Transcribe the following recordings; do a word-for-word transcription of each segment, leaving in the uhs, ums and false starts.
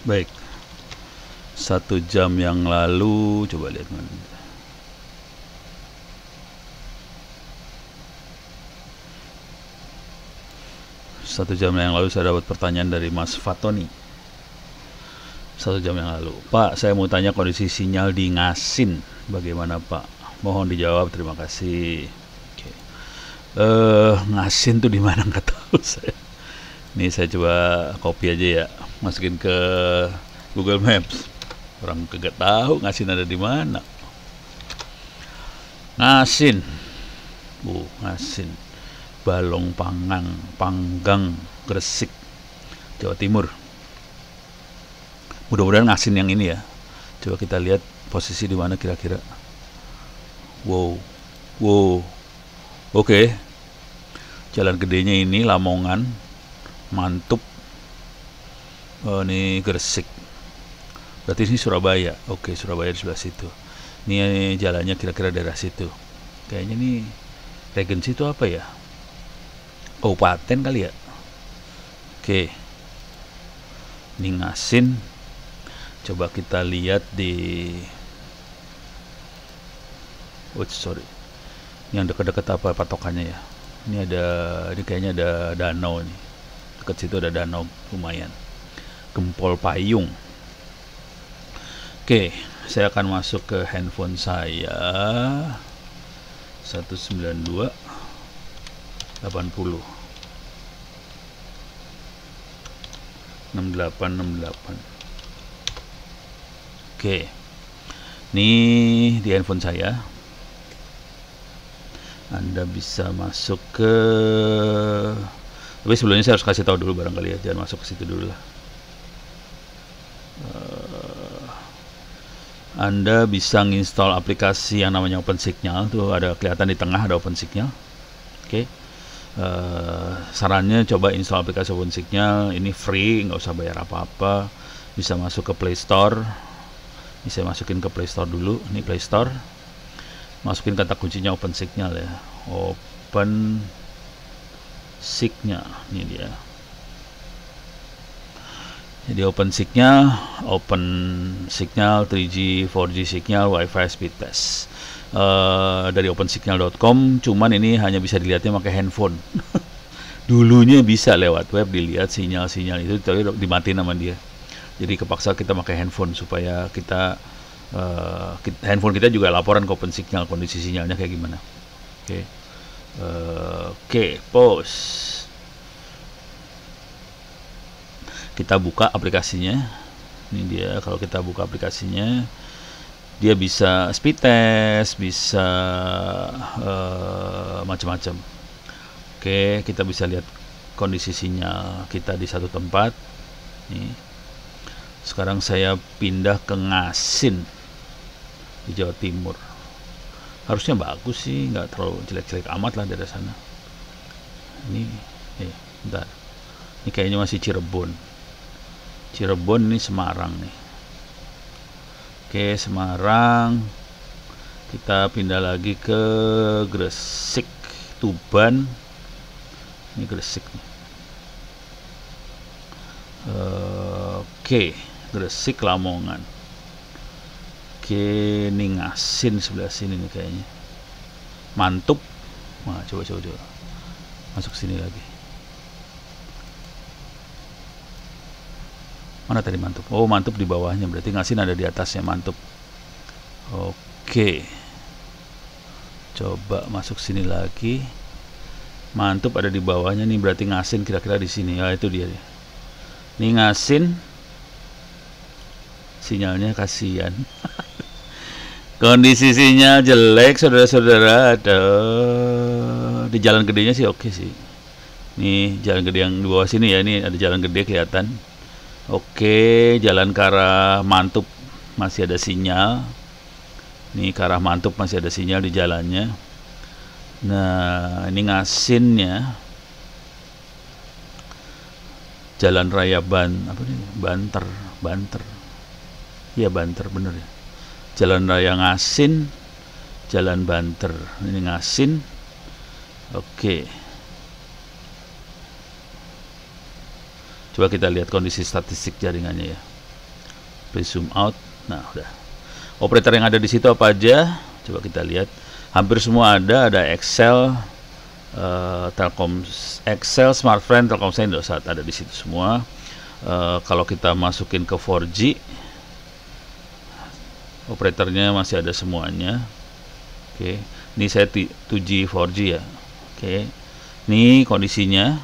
Baik, satu jam yang lalu coba lihat mana. Satu jam yang lalu saya dapat pertanyaan dari Mas Fatoni. Satu jam yang lalu, Pak, saya mau tanya kondisi sinyal di Ngasin bagaimana Pak? Mohon dijawab, terima kasih. Oke. Eh, Ngasin tuh di mana nggak tahu saya. Ini saya coba copy aja ya, masukin ke Google Maps. Orang kagak tahu Ngasin ada di mana. Ngasin, bu, Ngasin, Balong Pangang, Panggang, Gresik, Jawa Timur. Mudah-mudahan Ngasin yang ini ya. Coba kita lihat posisi di mana kira-kira. Wow, wow, oke. Okay. Jalan gedenya ini Lamongan, Mantub. Oh, ini Gresik. Berarti ini Surabaya. Oke, okay, Surabaya di sebelah situ. Ini jalannya kira-kira daerah situ. Kayaknya nih Regency itu apa ya? Kabupaten kali ya. Oke. Okay. Ini Ngasin. Coba kita lihat di oh sorry, yang dekat-dekat apa patokannya ya. Ini ada, ini kayaknya ada danau nih. Dekat situ ada danau lumayan. Gempol Payung. Oke, saya akan masuk ke handphone saya. Satu sembilan dua delapan puluh enam delapan enam delapan. Oke, ini di handphone saya. Anda bisa masuk ke, tapi sebelumnya saya harus kasih tahu dulu barangkali ya, jangan masuk ke situ dulu lah. Uh, Anda bisa nginstall aplikasi yang namanya OpenSignal, tuh ada kelihatan di tengah ada OpenSignal. Oke, uh, sarannya coba install aplikasi OpenSignal, ini free, nggak usah bayar apa-apa. Bisa masuk ke Play Store. Ini saya masukin ke Play Store dulu. Ini Play Store. Masukin kata kuncinya OpenSignal ya. Open Signal. Ini dia. Jadi OpenSignal, Open Signal three G, four G Signal, Wi-Fi Speed Test. Uh, dari opensignal dot com. Cuman ini hanya bisa dilihatnya pakai handphone. Dulunya bisa lewat web dilihat sinyal-sinyal itu, tapi dimatiin sama dia. Jadi kepaksa kita pakai handphone supaya kita, uh, kita handphone kita juga laporan ke OpenSignal kondisi sinyalnya kayak gimana. Oke, okay. uh, oke, okay, pause. Kita buka aplikasinya. Ini dia, kalau kita buka aplikasinya, dia bisa speed test, bisa uh, macam-macam. Oke, okay, kita bisa lihat kondisi sinyal kita di satu tempat. Nih. Sekarang saya pindah ke Ngasin di Jawa Timur. Harusnya bagus sih, nggak terlalu jelek-jelek amat lah dari sana. Ini, eh, bentar. Ini kayaknya masih Cirebon. Cirebon ini Semarang nih. Oke, Semarang. Kita pindah lagi ke Gresik, Tuban. Ini Gresik nih. Uh, Oke. Gresik, Lamongan. Oke, ini Ngasin sebelah sini nih kayaknya. Mantub. Wah, coba coba coba. Masuk sini lagi. Mana tadi Mantub? Oh, Mantub di bawahnya. Berarti Ngasin ada di atasnya Mantub. Oke. Coba masuk sini lagi. Mantub ada di bawahnya nih, berarti Ngasin kira-kira di sini. Ya, itu dia. Ini Ngasin. Sinyalnya kasihan. Kondisi sinyal jelek saudara-saudara. Ada di jalan gedenya sih oke sih. Nih jalan gede yang di bawah sini ya, ini ada jalan gede kelihatan. Oke, jalan ke arah Mantub masih ada sinyal. Nih ke arah Mantub masih ada sinyal di jalannya. Nah, ini Ngasinnya. Jalan Raya Ban apa nih? Banter, Banter. Iya Banter bener ya. Jalan Raya Ngasin, Jalan Banter. Ini Ngasin. Oke. Coba kita lihat kondisi statistik jaringannya ya. Please zoom out. Nah, udah. Operator yang ada di situ apa aja? Coba kita lihat. Hampir semua ada. Ada Excel, uh, Telkom, Excel, Smartfren, Telkomsel, Indosat ada di situ semua. Uh, kalau kita masukin ke four G, operatornya masih ada semuanya. Oke, ini saya two G, four G ya. Oke, ini kondisinya.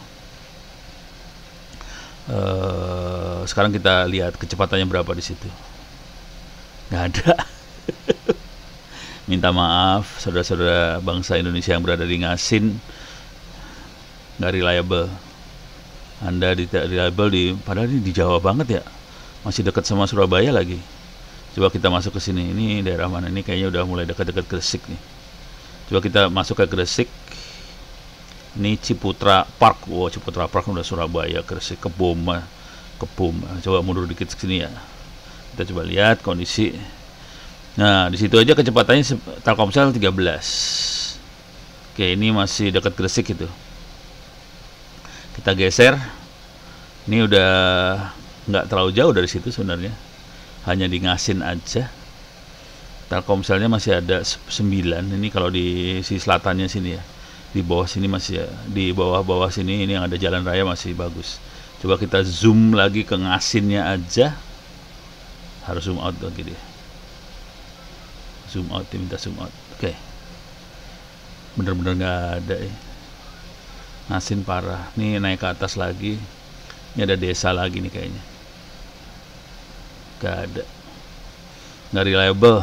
Uh, sekarang kita lihat kecepatannya berapa di situ. Nggak ada. Minta maaf saudara-saudara bangsa Indonesia yang berada di Ngasin, nggak reliable. Anda tidak reliable di, padahal ini di Jawa banget ya, masih dekat sama Surabaya lagi. Coba kita masuk ke sini. Ini daerah mana? Ini kayaknya udah mulai dekat-dekat Gresik nih. Coba kita masuk ke Gresik. Ini Ciputra Park. Wow, Ciputra Park udah Surabaya, Gresik, Kebom, Kebom. Coba mundur dikit ke sini ya. Kita coba lihat kondisi. Nah, di situ aja kecepatannya Telkomsel tiga belas. Oke, ini masih dekat Gresik itu. Kita geser. Ini udah nggak terlalu jauh dari situ sebenarnya. Hanya di Ngasin aja. Telkomselnya masih ada sembilan. Ini kalau di sisi selatannya sini ya. Di bawah sini masih ya, di bawah-bawah sini ini yang ada jalan raya masih bagus. Coba kita zoom lagi ke Ngasinnya aja. Harus zoom out lagi dia. Zoom out, minta zoom out. Oke. Bener-bener nggak ada ya. Ngasin parah. Nih naik ke atas lagi. Ini ada desa lagi nih kayaknya. Gak ada. Nggak reliable.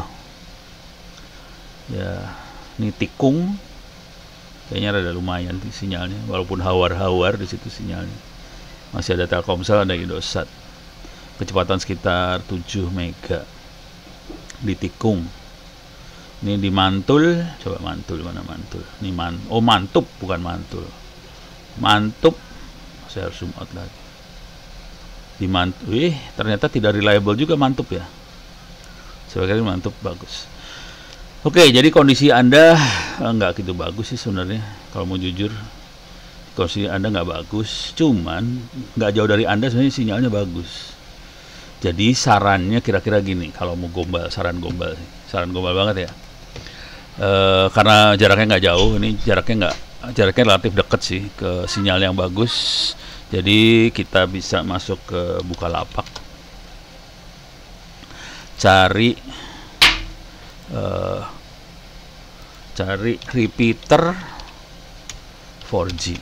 Ya, ini tikung. Kayaknya rada lumayan sih sinyalnya, walaupun hawar-hawar di situ sinyalnya. Masih ada Telkomsel, ada Indosat. Kecepatan sekitar tujuh mega di tikung. Ini di Mantul, coba Mantul mana Mantul? Ini man, oh Mantup bukan Mantul. Mantup. Saya harus zoom out lagi. Di Mantup, eh ternyata tidak reliable juga Mantup ya. Sebagai Mantup bagus. Oke, jadi kondisi Anda nggak gitu bagus sih sebenarnya. Kalau mau jujur, kondisi Anda nggak bagus. Cuman nggak jauh dari Anda sebenarnya sinyalnya bagus. Jadi sarannya kira-kira gini, kalau mau gombal, saran gombal, saran gombal banget ya. E, karena jaraknya nggak jauh, ini jaraknya nggak, jaraknya relatif dekat sih ke sinyal yang bagus. Jadi kita bisa masuk ke Bukalapak, cari. Uh, cari repeater four G.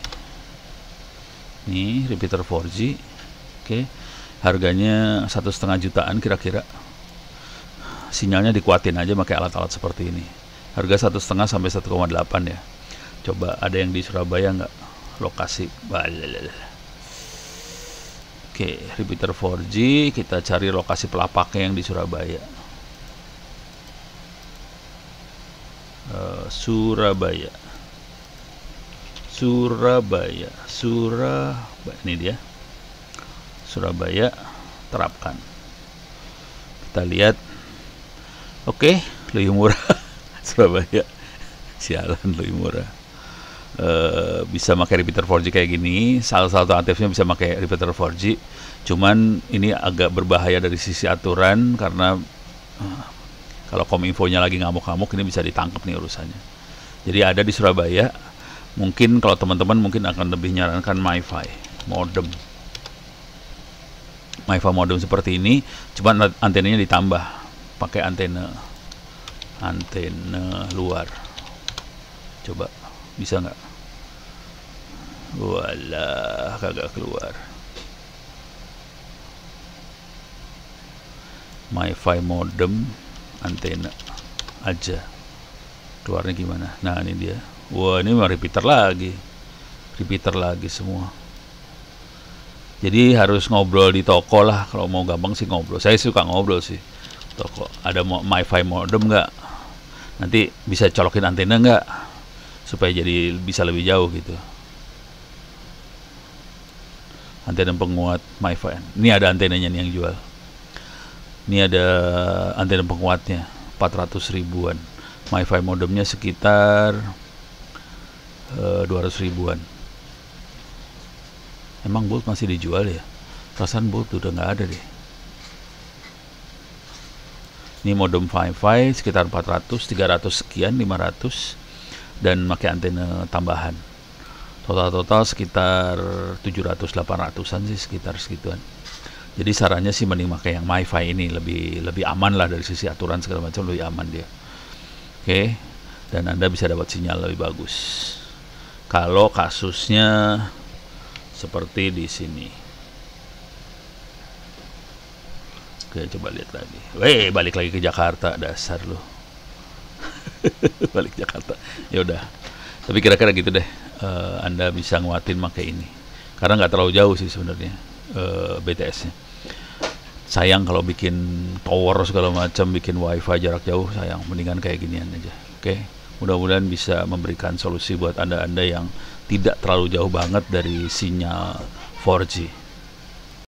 Nih repeater four G. Oke, harganya satu setengah jutaan kira-kira. Sinyalnya dikuatin aja pakai alat-alat seperti ini. Harga satu setengah sampai satu koma delapan ya. Coba ada yang di Surabaya nggak? Lokasi. Oke, repeater four G. Kita cari lokasi pelapaknya yang di Surabaya. Uh, Surabaya, Surabaya, Surabaya, ini dia, Surabaya, terapkan. Kita lihat, oke, okay, lebih murah, Surabaya, sialan lebih murah. Uh, bisa pakai repeater four G kayak gini, salah satu alternatifnya bisa pakai repeater four G. Cuman ini agak berbahaya dari sisi aturan karena uh, kalau Kominfo-nya lagi ngamuk-ngamuk, ini bisa ditangkap nih urusannya. Jadi ada di Surabaya. Mungkin kalau teman-teman mungkin akan lebih nyarankan MiFi modem. MiFi modem seperti ini, cuma antenanya ditambah pakai antena antena luar. Coba bisa nggak? Walah, kagak keluar. MiFi modem antena aja, keluarnya gimana? Nah ini dia. Wah, ini mah repeater lagi, repeater lagi semua. Jadi harus ngobrol di toko lah kalau mau gampang sih ngobrol. Saya suka ngobrol sih toko. Ada MiFi modem nggak? Nanti bisa colokin antena nggak? Supaya jadi bisa lebih jauh gitu. Antena penguat MiFi. Ini ada antenanya nih yang jual. Ini ada antena penguatnya empat ratus ribuan. MiFi modemnya sekitar uh, dua ratus ribuan. Emang Bolt masih dijual ya? Perasaan Bolt udah nggak ada deh. Ini modem Wi-Fi sekitar empat ratus, tiga ratus sekian, lima ratus, dan pakai antena tambahan. Total-total sekitar tujuh ratus delapan ratusan sih, sekitar segituan. Jadi sarannya sih mending pakai yang MiFi ini, lebih lebih aman lah dari sisi aturan segala macam, lebih aman dia. Oke, dan Anda bisa dapat sinyal lebih bagus. Kalau kasusnya seperti di sini. Oke, coba lihat lagi. Weh, balik lagi ke Jakarta, dasar lu. Balik Jakarta. Ya udah. Tapi kira-kira gitu deh. Uh, anda bisa nguatin pakai ini. Karena nggak terlalu jauh sih sebenarnya uh, B T S-nya. Sayang kalau bikin tower segala macam, bikin wifi jarak jauh, sayang. Mendingan kayak ginian aja. Oke. Mudah-mudahan bisa memberikan solusi buat anda-anda yang tidak terlalu jauh banget dari sinyal four G.